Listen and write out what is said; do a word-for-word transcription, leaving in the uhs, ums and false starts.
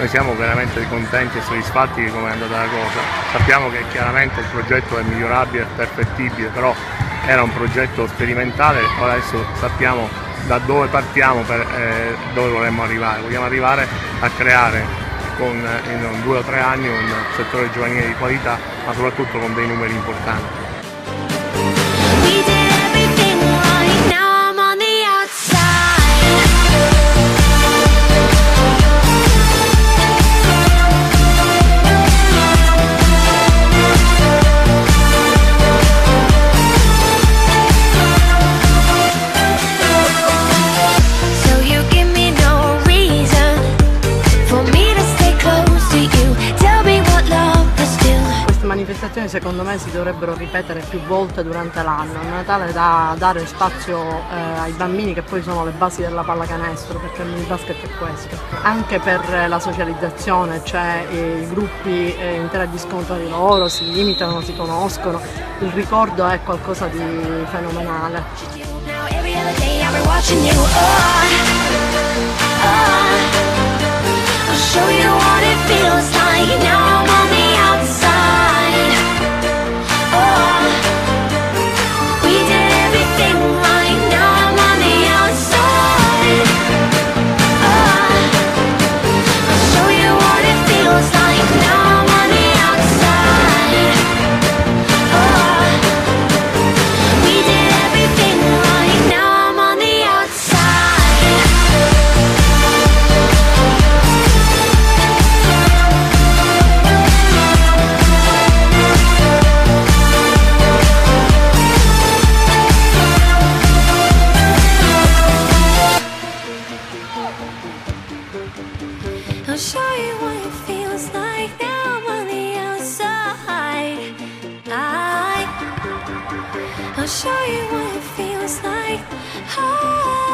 noi siamo veramente contenti e soddisfatti di come è andata la cosa. Sappiamo che chiaramente il progetto è migliorabile, è perfettibile, però era un progetto sperimentale, ora adesso sappiamo da dove partiamo per eh, dove vorremmo arrivare. Vogliamo arrivare a creare con, in due o tre anni un settore giovanile di qualità, ma soprattutto con dei numeri importanti. Manifestazioni secondo me si dovrebbero ripetere più volte durante l'anno, in modo tale da dare spazio eh, ai bambini, che poi sono le basi della pallacanestro, perché il minibasket è questo. Anche per la socializzazione, cioè eh, i gruppi eh, interagiscono tra di loro, si limitano, si conoscono, il ricordo è qualcosa di fenomenale. I'll show you what it feels like now I'm on the outside. I, I'll show you what it feels like. I,